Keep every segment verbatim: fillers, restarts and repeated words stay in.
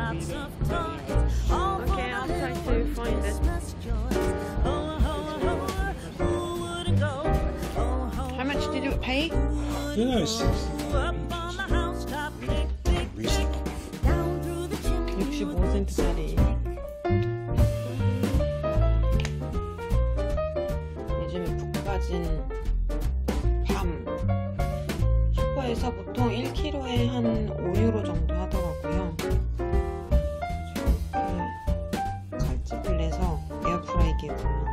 Okay, I'll try to find it. How much did you pay? Yeah, it's reasonable. 육십오 센트짜리. 요즘에 푹 빠진 밤. 슈퍼에서 보통 일 킬로그램에 한 오 유로 정도 하더라고요. 이렇게 칼집을 내서 에어프라이기에 굽는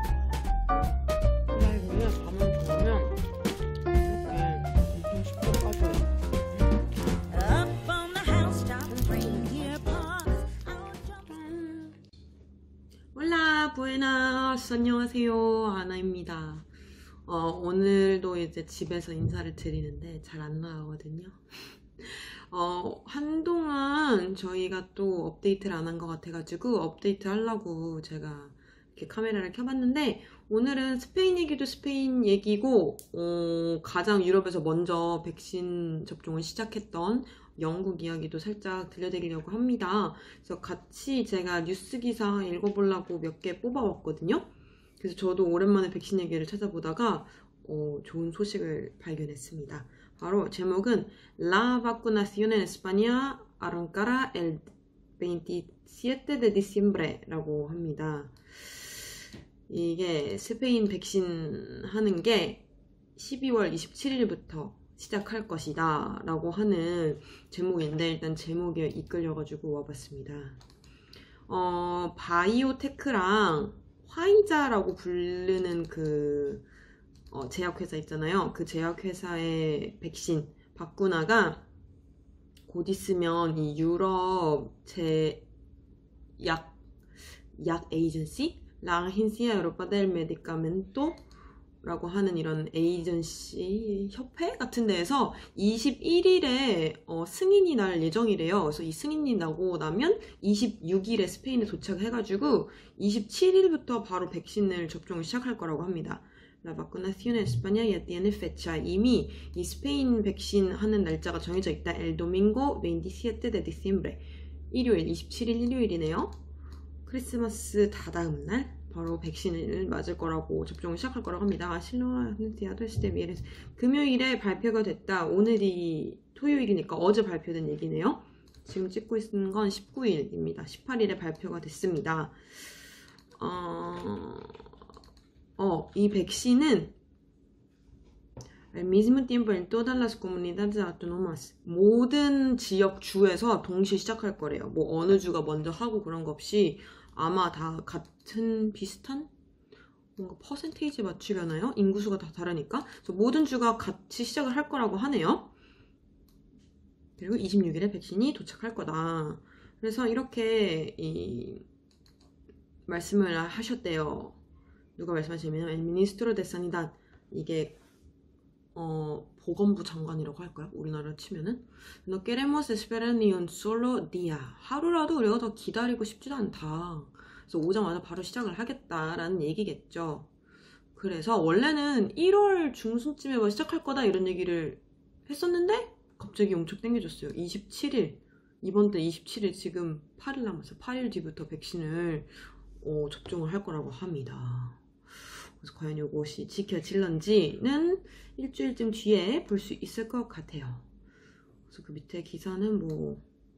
기다리면 밤을 구우면 이렇게 엄청 쉽게 빠져요. 홀라 부에나스, 안녕하세요, 아나입니다. 어, 오늘도 이제 집에서 인사를 드리는데 잘 안 나가거든요. 어, 한동안 저희가 또 업데이트를 안 한 것 같아가지고 업데이트 하려고 제가 이렇게 카메라를 켜봤는데, 오늘은 스페인 얘기도 스페인 얘기고, 어, 가장 유럽에서 먼저 백신 접종을 시작했던 영국 이야기도 살짝 들려드리려고 합니다. 그래서 같이 제가 뉴스 기사 읽어보려고 몇 개 뽑아왔거든요. 그래서 저도 오랜만에 백신 얘기를 찾아보다가 어, 좋은 소식을 발견했습니다. 바로 제목은 La vacunación en España arrancará el veintisiete de diciembre 라고 합니다. 이게 스페인 백신 하는 게 십이월 이십칠일부터 시작할 것이다 라고 하는 제목인데, 일단 제목에 이끌려가지고 와봤습니다. 어, 바이오테크랑 화이자라고 부르는 그 어, 제약회사 있잖아요. 그 제약회사의 백신 바쿠나가 곧 있으면 이 유럽 제약 약 에이전시 La Agencia Europea del Medicamento 라고 하는 이런 에이전시 협회 같은 데에서 이십일일에 어, 승인이 날 예정이래요. 그래서 이 승인이 나고 나면 이십육일에 스페인에 도착해가지고 이십칠일부터 바로 백신을 접종을 시작할 거라고 합니다. La vacunación en España ya tiene fecha. 이미 이 스페인 백신 하는 날짜가 정해져 있다. El domingo veintisiete de diciembre. 일요일, 이십칠일 일요일이네요. 크리스마스 다다음 날 바로 백신을 맞을 거라고, 접종을 시작할 거라고 합니다. 금요일에 발표가 됐다. 오늘이 토요일이니까 어제 발표된 얘기네요. 지금 찍고 있는 건 십구일입니다. 십팔일에 발표가 됐습니다. 어, 어, 이 백신은 al mismo tiempo en todas las comunidades autónomas, 모든 지역 주에서 동시에 시작할 거래요. 뭐 어느 주가 먼저 하고 그런 거 없이 아마 다 같은 비슷한 뭔가 퍼센테이지 맞추려나요? 인구수가 다 다르니까. 그래서 모든 주가 같이 시작을 할 거라고 하네요. 그리고 이십육일에 백신이 도착할 거다. 그래서 이렇게 이 말씀을 하셨대요. 누가 말씀하시냐면 El Ministro de Sanidad, 이게 어, 보건부 장관이라고 할까요? 우리나라 치면은 No queremos esperar ni un solo día. 하루라도 우리가 더 기다리고 싶지도 않다. 그래서 오자마자 바로 시작을 하겠다라는 얘기겠죠. 그래서 원래는 일월 중순쯤에 뭐 시작할 거다 이런 얘기를 했었는데 갑자기 엄청 땡겨졌어요. 이십칠일, 이번 달 이십칠일, 지금 팔일 남았어요. 팔일 뒤부터 백신을 어, 접종을 할 거라고 합니다. 그래서 과연 이것이 지켜질런지는 일주일쯤 뒤에 볼 수 있을 것 같아요. 그래서 그 밑에 기사는 뭐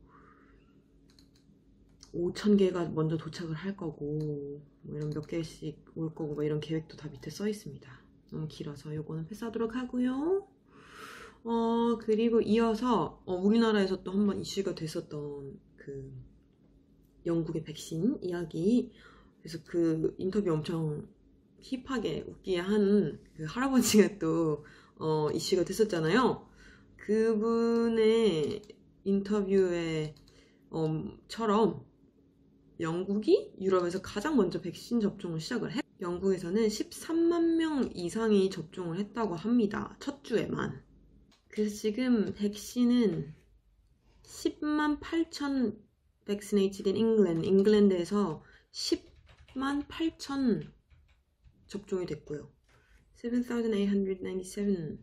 오천 개가 먼저 도착을 할 거고, 뭐 이런 몇 개씩 올 거고, 뭐 이런 계획도 다 밑에 써 있습니다. 너무 길어서 요거는 패스하도록 하고요. 어, 그리고 이어서 어, 우리나라에서 또 한번 이슈가 됐었던 그 영국의 백신 이야기. 그래서 그 인터뷰 엄청 힙하게 웃기게 한 그 할아버지가 또 어, 이슈가 됐었잖아요. 그분의 인터뷰에 어, 처럼 영국이 유럽에서 가장 먼저 백신 접종을 시작을 해. 영국에서는 십삼만 명 이상이 접종을 했다고 합니다. 첫 주에만. 그래서 지금 백신은 십만 팔천 vaccinated in England, 잉글랜드에서 십만 팔천 접종이 됐고요. 칠천팔백구십칠,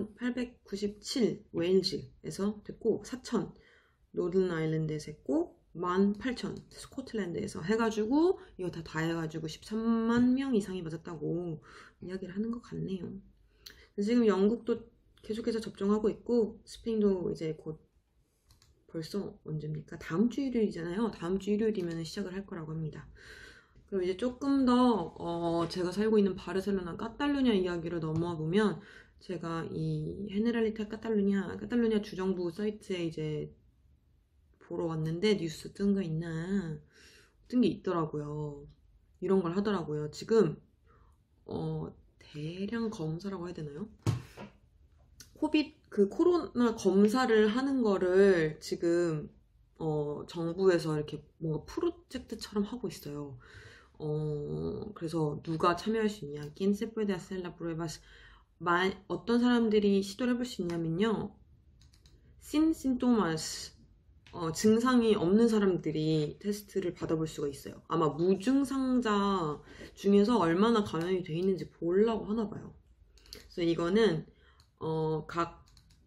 칠천팔백구십칠 웨일즈에서 됐고, 사천 노든 아일랜드에서 했고, 만 팔천 스코틀랜드에서 해가지고 이거 다 다 해가지고 십삼만 명 이상이 맞았다고 이야기를 하는 것 같네요. 지금 영국도 계속해서 접종하고 있고 스페인도 이제 곧 벌써 언제입니까? 다음 주 일요일이잖아요. 다음 주 일요일이면 시작을 할 거라고 합니다. 그럼 이제 조금 더 어, 제가 살고 있는 바르셀로나 카탈루냐 이야기로 넘어와 보면 제가 이 헤네랄리타 카탈루냐 카탈루냐 주정부 사이트에 이제 보러 왔는데 뉴스 뜬 거 있나 뜬 게 있더라고요. 이런 걸 하더라고요. 지금 어, 대량 검사라고 해야 되나요? 코비드 그 코로나 검사를 하는 거를 지금 어, 정부에서 이렇게 뭔가 프로젝트처럼 하고 있어요. 어, 그래서 누가 참여할 수 있냐? ¿Quién se puede hacer la pruebas? 어떤 사람들이 시도를 해볼 수 있냐면요. sin síntomas 어, 증상이 없는 사람들이 테스트를 받아볼 수가 있어요. 아마 무증상자 중에서 얼마나 감염이 돼 있는지 보려고 하나 봐요. 그래서 이거는 어, 각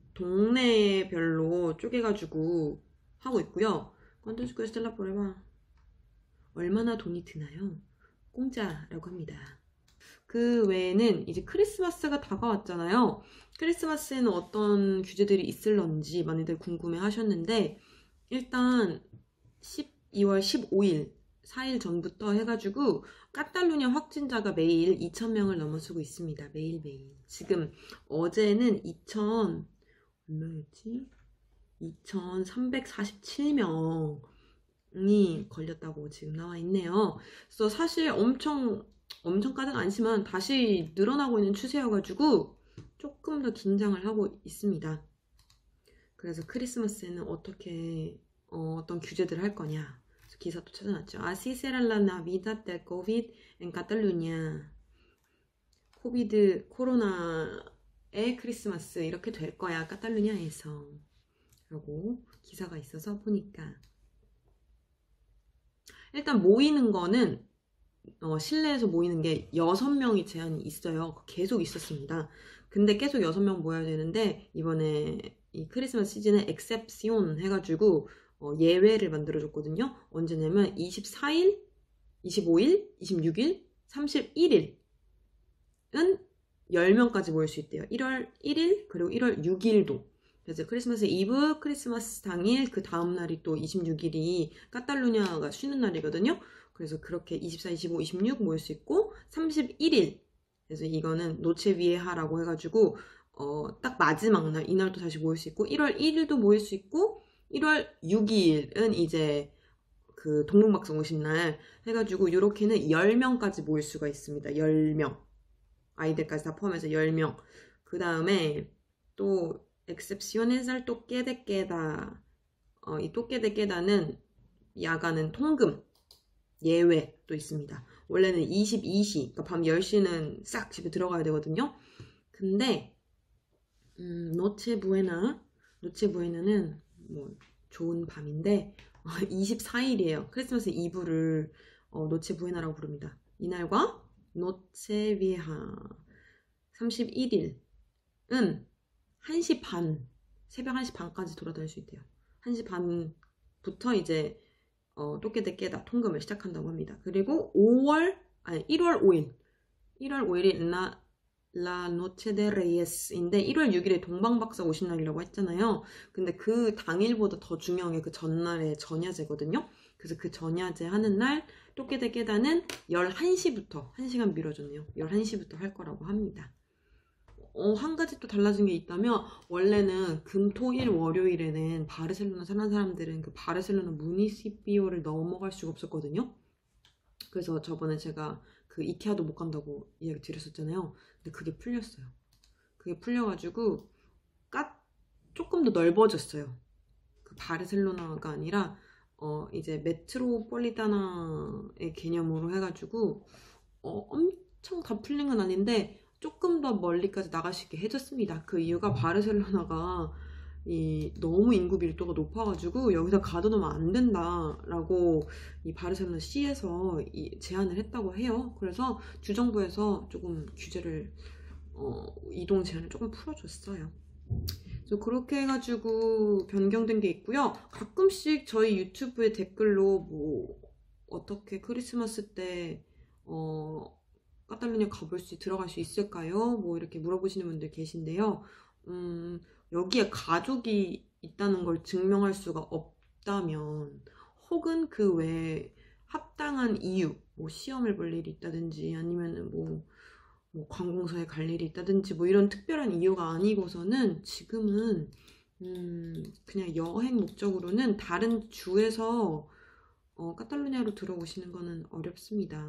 동네별로 쪼개가지고 하고 있고요. ¿Cuánto cuesta la prueba? 얼마나 돈이 드나요? 공짜라고 합니다. 그 외에는 이제 크리스마스가 다가왔잖아요. 크리스마스에는 어떤 규제들이 있을런지 많이들 궁금해 하셨는데 일단 십이월 십오일 사 일 전부터 해가지고 카탈루냐 확진자가 매일 이천 명을 넘어서고 있습니다. 매일매일. 지금 어제는 이천 얼마였지? 이천삼백사십칠 명이 걸렸다고 지금 나와 있네요. 그래서 사실 엄청 엄청까지는 아니지만 다시 늘어나고 있는 추세여가지고 조금 더 긴장을 하고 있습니다. 그래서 크리스마스에는 어떻게 어, 어떤 규제들을 할 거냐 그래서 기사도 찾아놨죠. Así será la Navidad del COVID en Cataluña. 코비드 코로나의 크리스마스 이렇게 될 거야 카탈루냐에서 라고 기사가 있어서 보니까 일단 모이는 거는 어, 실내에서 모이는 게 여섯 명이 제한이 있어요. 계속 있었습니다. 근데 계속 여섯 명 모여야 되는데 이번에 이 크리스마스 시즌에 엑셉시온 해가지고 어, 예외를 만들어줬거든요. 언제냐면 이십사일, 이십오일, 이십육일, 삼십일일은 열 명까지 모일 수 있대요. 일월 일일 그리고 일월 육일도. 그래서 크리스마스 이브, 크리스마스 당일 그 다음날이 또 이십육일이 카탈루냐가 쉬는 날이거든요. 그래서 그렇게 이십사, 이십오, 이십육 모일 수 있고 삼십일일 그래서 이거는 노체비에하라고 해가지고 어, 딱 마지막 날 이날도 다시 모일 수 있고 일월 일일도 모일 수 있고 일월 육일은 이제 그 동문박사 오신 날 해가지고 요렇게는 열 명까지 모일 수가 있습니다. 열 명 아이들까지 다 포함해서 열 명 그 다음에 또 excepciones al toque de queda 어, 이 toque de queda는 야간은 통금 예외도 있습니다. 원래는 이십이 시, 그러니까 밤 열 시는 싹 집에 들어가야 되거든요. 근데 음, 노체 부에나, 노체 부에나는 뭐 좋은 밤인데 어, 이십사일이에요. 크리스마스 이브를 어, 노체 부에나라고 부릅니다. 이날과 노체 비하 삼십일일은 한 시 반, 새벽 한 시 반까지 돌아다닐 수 있대요. 한 시 반부터 이제 어, 또깨대 깨다 통금을 시작한다고 합니다. 그리고 오월, 아니 일월 오일 일월 오일이 라, 라 노체 데 레이에스인데 일월 육일에 동방박사 오신 날이라고 했잖아요. 근데 그 당일보다 더 중요한 게 그 전날의 전야제거든요. 그래서 그 전야제 하는 날 또깨대 깨다는 열한 시부터 한 시간 미뤄졌네요. 열한 시부터 할 거라고 합니다. 어, 한 가지 또 달라진 게 있다면 원래는 금, 토, 일, 월요일에는 바르셀로나 사는 사람들은 그 바르셀로나 무니시피오를 넘어갈 수가 없었거든요. 그래서 저번에 제가 그 이케아도 못 간다고 이야기 드렸었잖아요. 근데 그게 풀렸어요. 그게 풀려가지고 까, 조금 더 넓어졌어요. 그 바르셀로나가 아니라 어, 이제 메트로폴리타나의 개념으로 해가지고 어, 엄청 다 풀린 건 아닌데 조금 더 멀리까지 나갈 수 있게 해줬습니다. 그 이유가 바르셀로나가 이 너무 인구 밀도가 높아가지고 여기서 가둬놓으면 안 된다라고 이 바르셀로나 시에서 이 제안을 했다고 해요. 그래서 주정부에서 조금 규제를 어, 이동 제한을 조금 풀어줬어요. 그래서 그렇게 해가지고 변경된 게 있고요. 가끔씩 저희 유튜브에 댓글로 뭐 어떻게 크리스마스 때 어, 카탈루냐 가볼 수 들어갈 수 있을까요? 뭐 이렇게 물어보시는 분들 계신데요. 음, 여기에 가족이 있다는 걸 증명할 수가 없다면, 혹은 그 외에 합당한 이유, 뭐 시험을 볼 일이 있다든지 아니면은 뭐, 뭐 관공서에 갈 일이 있다든지 뭐 이런 특별한 이유가 아니고서는 지금은 음, 그냥 여행 목적으로는 다른 주에서 어, 카탈루냐로 들어오시는 거는 어렵습니다.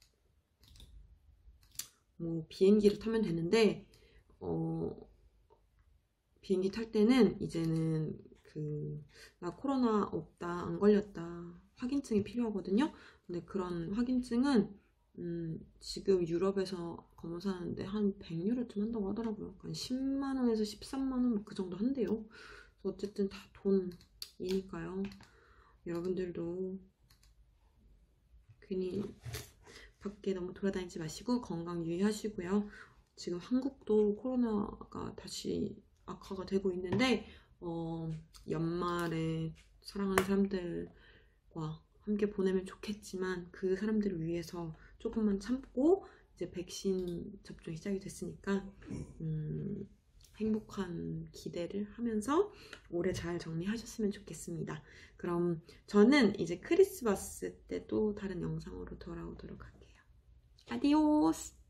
뭐 비행기를 타면 되는데 어, 비행기 탈 때는 이제는 그 나 코로나 없다, 안 걸렸다 확인증이 필요하거든요. 근데 그런 확인증은 음, 지금 유럽에서 검사하는데 한 백 유로쯤 한다고 하더라고요. 한 십만 원에서 십삼만 원 그 정도 한대요. 그래서 어쨌든 다 돈이니까요. 여러분들도 괜히 밖에 너무 돌아다니지 마시고 건강 유의하시고요. 지금 한국도 코로나가 다시 악화가 되고 있는데 어, 연말에 사랑하는 사람들과 함께 보내면 좋겠지만 그 사람들을 위해서 조금만 참고 이제 백신 접종이 시작이 됐으니까 음, 행복한 기대를 하면서 올해 잘 정리하셨으면 좋겠습니다. 그럼 저는 이제 크리스마스 때 또 다른 영상으로 돌아오도록 할게요. 아디오스!